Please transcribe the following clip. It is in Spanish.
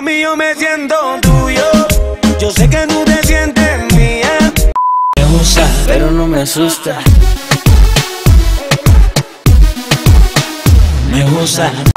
Mami, yo me siento tuyo. Yo sé que tú te sientes mía. Me gusta, pero no me asusta. Me gusta.